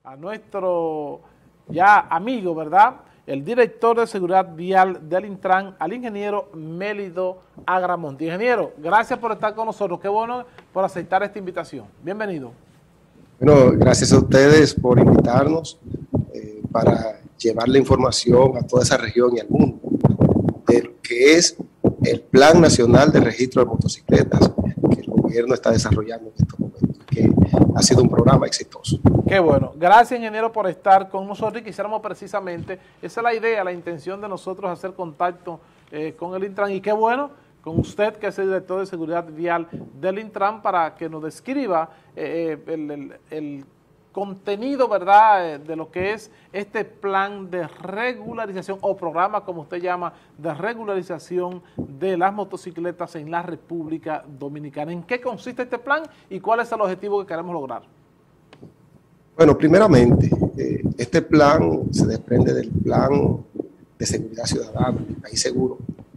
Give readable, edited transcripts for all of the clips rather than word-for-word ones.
a nuestro ya amigo, ¿verdad?, el director de seguridad vial del Intran, al ingeniero Mélido Agramonte. Ingeniero, gracias por estar con nosotros. Qué bueno por aceptar esta invitación. Bienvenido. Bueno, gracias a ustedes por invitarnos para llevar la información a toda esa región y al mundo de lo que es el Plan Nacional de Registro de Motocicletas que el gobierno está desarrollando en estos momentos, que ha sido un programa exitoso. Qué bueno. Gracias, ingeniero, por estar con nosotros, y quisiéramos precisamente, esa es la idea, la intención de nosotros, hacer contacto con el Intran, y qué bueno con usted, que es el director de seguridad vial del Intran, para que nos describa el contenido, ¿verdad?, de lo que es este plan de regularización o programa, como usted llama, de regularización de las motocicletas en la República Dominicana. ¿En qué consiste este plan y cuál es el objetivo que queremos lograr? Bueno, primeramente, este plan se desprende del Plan de Seguridad Ciudadana, del País Seguro,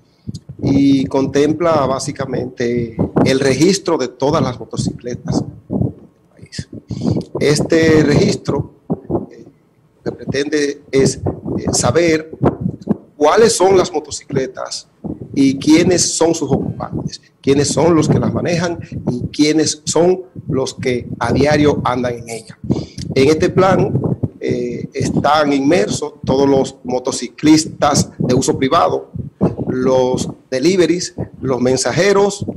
y contempla básicamente el registro de todas las motocicletas del país. Este registro lo que pretende es saber cuáles son las motocicletas y quiénes son sus ocupantes, quiénes son los que las manejan y quiénes son los que a diario andan en ella. En este plan están inmersos todos los motociclistas de uso privado, los deliveries, los mensajeros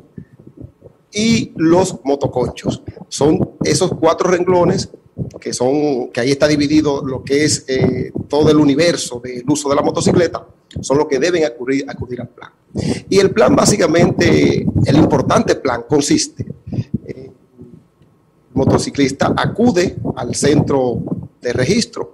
y los motoconchos. Son esos 4 renglones que ahí está dividido lo que es todo el universo del uso de la motocicleta, son los que deben acudir al plan. Y el plan básicamente, el importante plan consiste el motociclista acude al centro de registro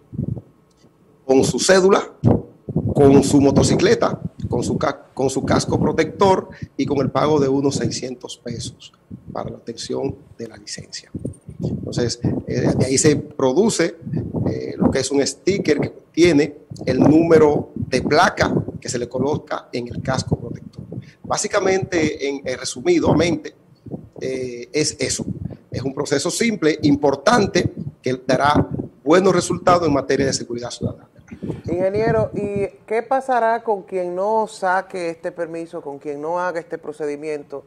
con su cédula, con su motocicleta, con su casco protector y con el pago de unos 600 pesos para la obtención de la licencia. Entonces, de ahí se produce lo que es un sticker que contiene el número de placa que se le coloca en el casco protector. Básicamente, resumidamente, es eso. Es un proceso simple, importante, que dará buenos resultados en materia de seguridad ciudadana. Ingeniero, ¿y qué pasará con quien no saque este permiso, con quien no haga este procedimiento?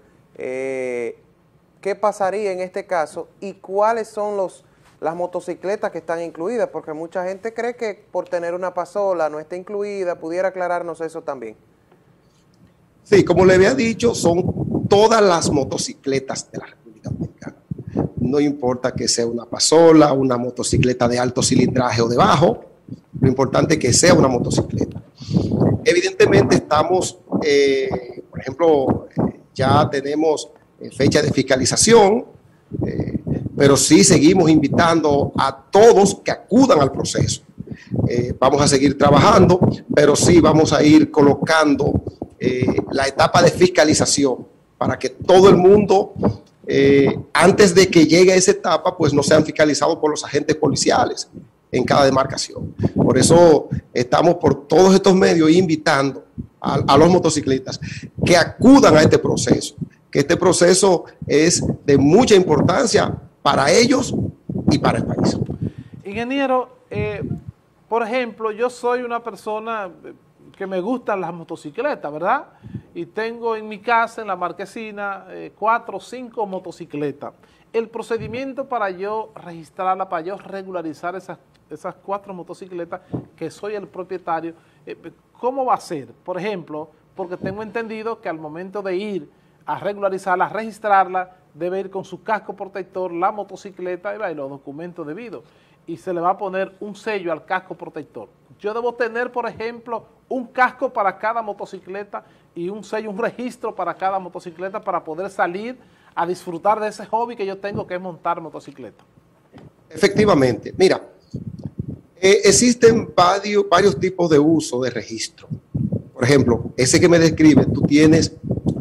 ¿Qué pasaría en este caso? ¿Y cuáles son las motocicletas que están incluidas? Porque mucha gente cree que por tener una pasola no está incluida. ¿Pudiera aclararnos eso también? Sí, como le había dicho, son todas las motocicletas de la República Dominicana. No importa que sea una pasola, una motocicleta de alto cilindraje o de bajo, lo importante es que sea una motocicleta. Evidentemente estamos, por ejemplo, ya tenemos fecha de fiscalización, pero sí seguimos invitando a todos que acudan al proceso. Vamos a seguir trabajando, pero sí vamos a ir colocando la etapa de fiscalización para que todo el mundo, antes de que llegue a esa etapa, pues no sean fiscalizados por los agentes policiales en cada demarcación. Por eso estamos por todos estos medios invitando a los motociclistas que acudan a este proceso, que este proceso es de mucha importancia para ellos y para el país. Ingeniero, por ejemplo, yo soy una persona que me gustan las motocicletas, ¿verdad? Y tengo en mi casa, en la marquesina, 4 o 5 motocicletas. El procedimiento para yo registrarla, para yo regularizar esas 4 motocicletas, que soy el propietario, ¿cómo va a ser? Por ejemplo, porque tengo entendido que al momento de ir a regularizarla, a registrarla, debe ir con su casco protector, la motocicleta y los documentos debidos. Y se le va a poner un sello al casco protector. Yo debo tener, por ejemplo, un casco para cada motocicleta y un sello, un registro para cada motocicleta para poder salir a disfrutar de ese hobby que yo tengo, que es montar motocicleta. Efectivamente. Mira, existen varios tipos de uso de registro. Por ejemplo, ese que me describe, tú tienes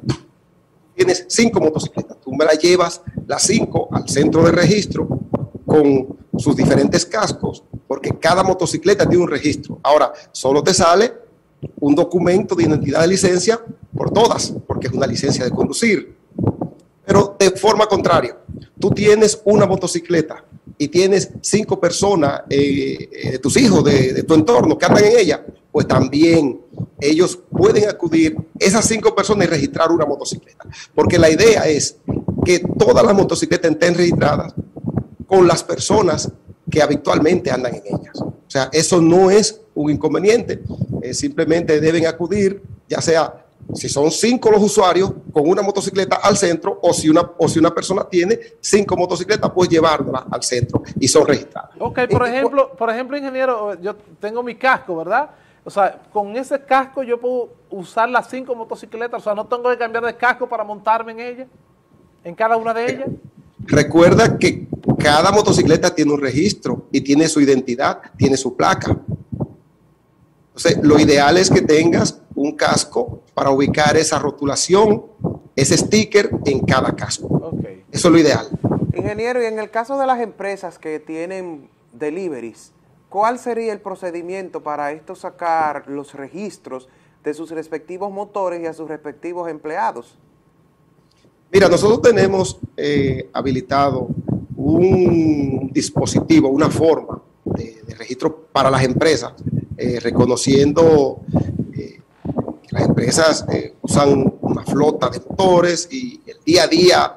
5 motocicletas. Tú me las llevas las 5 al centro de registro con sus diferentes cascos, porque cada motocicleta tiene un registro. Ahora, solo te sale un documento de identidad de licencia por todas, porque es una licencia de conducir. Pero de forma contraria, tú tienes una motocicleta y tienes 5 personas, de tus hijos, de tu entorno, que andan en ella, pues también ellos pueden acudir, esas 5 personas, y registrar una motocicleta. Porque la idea es que todas las motocicletas estén registradas con las personas que habitualmente andan en ellas. O sea, eso no es un inconveniente, simplemente deben acudir, ya sea si son 5 los usuarios con una motocicleta al centro, o si una persona tiene 5 motocicletas, pues llevarla al centro y son registradas. Ok, por ejemplo, ingeniero, yo tengo mi casco, ¿verdad? O sea, con ese casco yo puedo usar las 5 motocicletas, o sea, no tengo que cambiar de casco para montarme en ella, en cada una de ellas. Recuerda que cada motocicleta tiene un registro y tiene su identidad, tiene su placa. Entonces, lo ideal es que tengas un casco para ubicar esa rotulación, ese sticker en cada casco. Okay. Eso es lo ideal. Ingeniero, y en el caso de las empresas que tienen deliveries, ¿cuál sería el procedimiento para esto sacar los registros de sus respectivos motores y a sus respectivos empleados? Mira, nosotros tenemos habilitado un dispositivo, una forma de registro para las empresas, reconociendo que las empresas usan una flota de motores y el día a día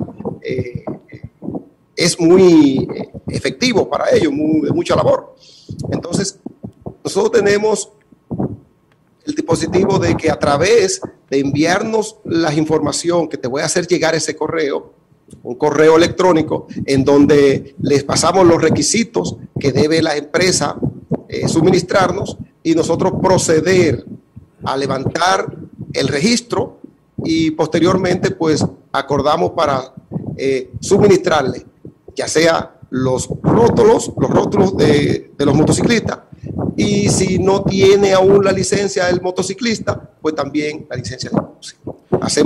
es muy efectivo para ellos, de mucha labor. Entonces, nosotros tenemos el dispositivo de que a través de enviarnos la información, que te voy a hacer llegar ese correo, un correo electrónico en donde les pasamos los requisitos que debe la empresa suministrarnos, y nosotros proceder a levantar el registro y posteriormente pues acordamos para suministrarle ya sea los rótulos de los motociclistas, y si no tiene aún la licencia del motociclista, pues también la licencia del motociclista.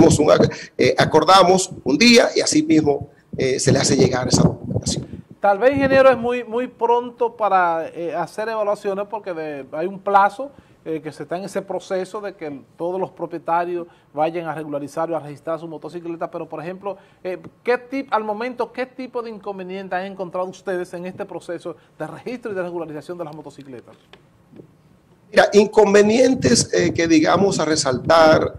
Acordamos un día y así mismo se le hace llegar esa documentación. Tal vez, ingeniero, es muy pronto para hacer evaluaciones, porque hay un plazo que se está en ese proceso de que todos los propietarios vayan a regularizar o a registrar su motocicleta, pero por ejemplo, al momento, ¿qué tipo de inconvenientes han encontrado ustedes en este proceso de registro y de regularización de las motocicletas? Mira, inconvenientes que digamos a resaltar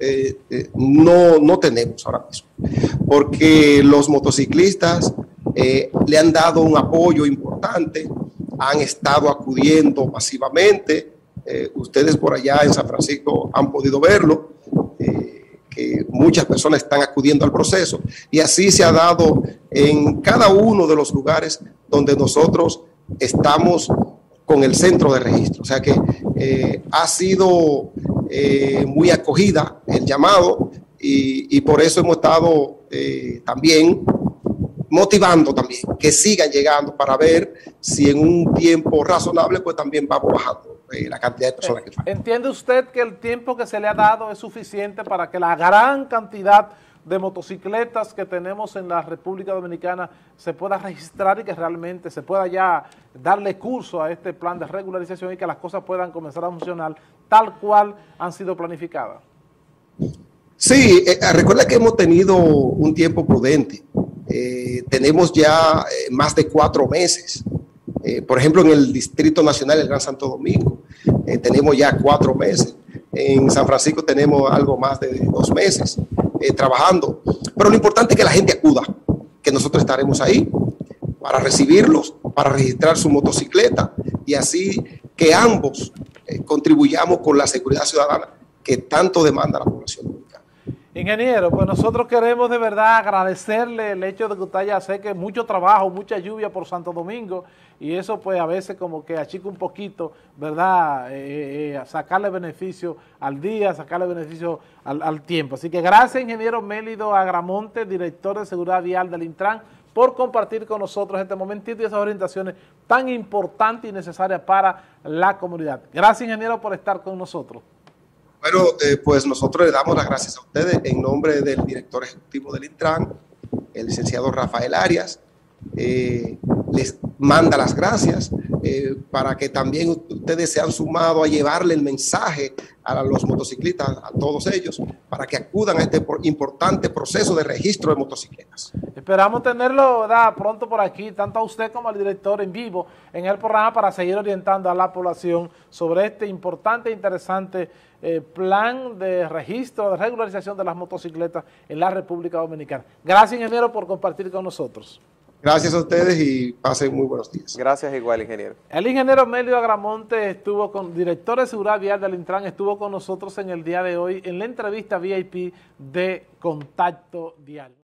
no tenemos ahora mismo, porque los motociclistas le han dado un apoyo importante, han estado acudiendo masivamente. Ustedes por allá en San Francisco han podido verlo, que muchas personas están acudiendo al proceso, y así se ha dado en cada uno de los lugares donde nosotros estamos con el centro de registro. O sea que ha sido muy acogida el llamado, y por eso hemos estado también motivando también que sigan llegando, para ver si en un tiempo razonable pues también vamos bajando la cantidad de personas que faltan. ¿Entiende usted que el tiempo que se le ha dado es suficiente para que la gran cantidad de motocicletas que tenemos en la República Dominicana se pueda registrar y que realmente se pueda ya darle curso a este plan de regularización y que las cosas puedan comenzar a funcionar tal cual han sido planificadas? Sí, recuerda que hemos tenido un tiempo prudente. Tenemos ya más de 4 meses. Por ejemplo, en el Distrito Nacional del Gran Santo Domingo tenemos ya 4 meses. En San Francisco tenemos algo más de 2 meses trabajando. Pero lo importante es que la gente acuda, que nosotros estaremos ahí para recibirlos, para registrar su motocicleta, y así que ambos contribuyamos con la seguridad ciudadana que tanto demanda la población dominicana. Ingeniero, pues nosotros queremos de verdad agradecerle el hecho de que usted haya sé que mucho trabajo, mucha lluvia por Santo Domingo, y eso pues a veces como que achica un poquito, ¿verdad? Sacarle beneficio al día, sacarle beneficio al tiempo. Así que gracias, ingeniero Mélido Agramonte, director de Seguridad Vial del Intran, por compartir con nosotros este momentito y esas orientaciones tan importantes y necesarias para la comunidad. Gracias, ingeniero, por estar con nosotros. Bueno, pues nosotros le damos las gracias a ustedes en nombre del director ejecutivo del Intran, el licenciado Rafael Arias. Les manda las gracias para que también ustedes se han sumado a llevarle el mensaje a los motociclistas, a todos ellos, para que acudan a este importante proceso de registro de motocicletas. Esperamos tenerlo, ¿verdad?, pronto por aquí, tanto a usted como al director en vivo en el programa, para seguir orientando a la población sobre este importante e interesante plan de registro, de regularización de las motocicletas en la República Dominicana. Gracias, ingeniero, por compartir con nosotros. Gracias a ustedes y pasen muy buenos días. Gracias igual, ingeniero. El ingeniero Melio Agramonte director de seguridad vial del Intran, estuvo con nosotros en el día de hoy en la entrevista VIP de Contacto Diario.